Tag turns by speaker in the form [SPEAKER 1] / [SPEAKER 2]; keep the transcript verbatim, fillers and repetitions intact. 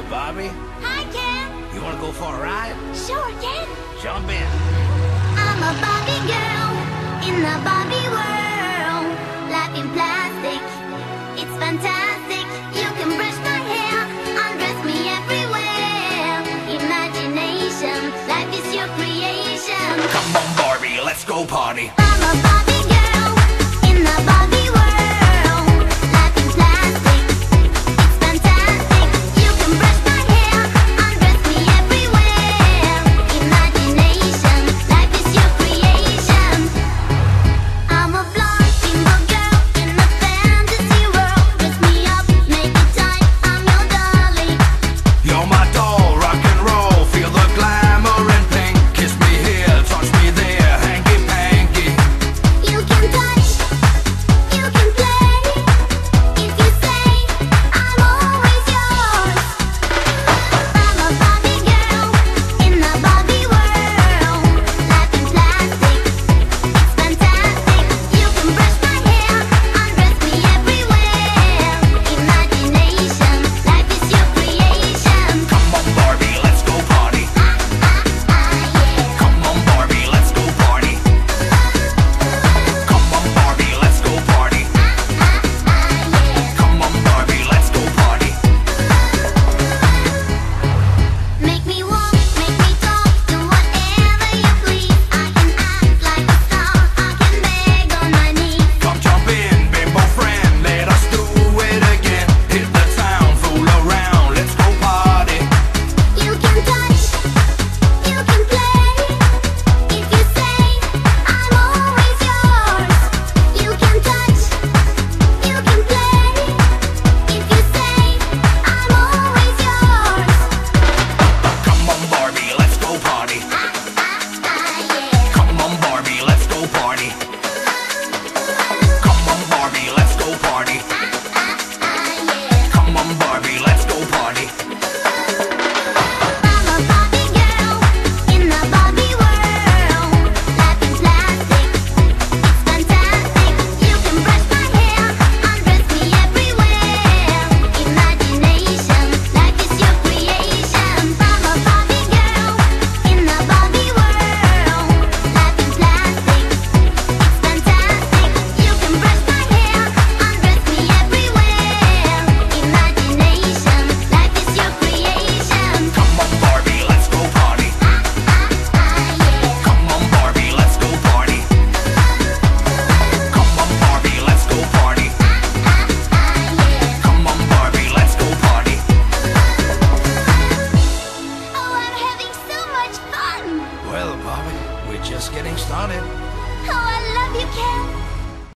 [SPEAKER 1] Barbie.
[SPEAKER 2] Hi, Ken.
[SPEAKER 1] You wanna go for a ride?
[SPEAKER 2] Sure, Ken.
[SPEAKER 1] Jump in.
[SPEAKER 2] I'm a Barbie girl in the Barbie world. Life in plastic, it's fantastic. You can brush my hair, undress me everywhere. Imagination, life is your creation.
[SPEAKER 1] Come on, Barbie, let's go party.
[SPEAKER 2] I'm a Barbie girl in the Barbie world. Life in plastic, it's fantastic. You can brush my hair, undress me everywhere. Imagination, life is your creation. I'm a blonde single girl in a fantasy world. Dress me up, make it tight, I'm your darling.
[SPEAKER 1] You're my doll, rock and roll. Feel the glamour and pink. Kiss me here, touch me there, hanky panky.
[SPEAKER 2] You can touch, you can play. If you say, I'm always yours. I'm a Barbie girl in the Barbie world. Life in plastic, it's fantastic. You can brush my hair, undress me everywhere. Imagination, life is your creation.
[SPEAKER 1] Come on, Barbie, let's go party.
[SPEAKER 2] Ah, ah, ah, yeah.
[SPEAKER 1] Come on, Barbie, let's go party. Come on, Barbie, let's go party.
[SPEAKER 2] Ah, ah, yeah.
[SPEAKER 1] Come on, Barbie, let's go party.
[SPEAKER 2] Make me walk, make me talk, do whatever you please. I can act like a star, I can beg on my knees.
[SPEAKER 1] Come jump in, bimbo friend, let us do it again. Hit the town, fool around, let's go party.
[SPEAKER 2] You can touch, you can play. If you say, I'm always yours. You can touch, you can play. If you say, I'm always yours.
[SPEAKER 1] Come on, Barbie, let's go party.
[SPEAKER 2] Ah, ah, ah, yeah.
[SPEAKER 1] Come on, Barbie, let's go party. Come on, Barbie, let's go party.
[SPEAKER 2] Ah, ah, ah, yeah.
[SPEAKER 1] Come on, Barbie, let's go party.
[SPEAKER 2] I'm a Barbie girl in the Barbie world. Life in plastic, it's fantastic. You can brush my hair, undress me everywhere. Imagination, life is your creation. I'm a Barbie girl in the Barbie world. Life in plastic, it's fantastic. You can brush my hair, undress me everywhere. Imagination, life is your creation.
[SPEAKER 1] Come on, Barbie, let's go party.
[SPEAKER 2] Ah, ah, ah, yeah.
[SPEAKER 1] Come on, Barbie, let's go party. Come on, Barbie, let's go party.
[SPEAKER 2] Ah, ah, yeah.
[SPEAKER 1] Come on, Barbie, let's go party.
[SPEAKER 2] Oh, I'm having so much fun.
[SPEAKER 1] Well, Barbie, we're just getting started.
[SPEAKER 2] Oh, I love you, Ken.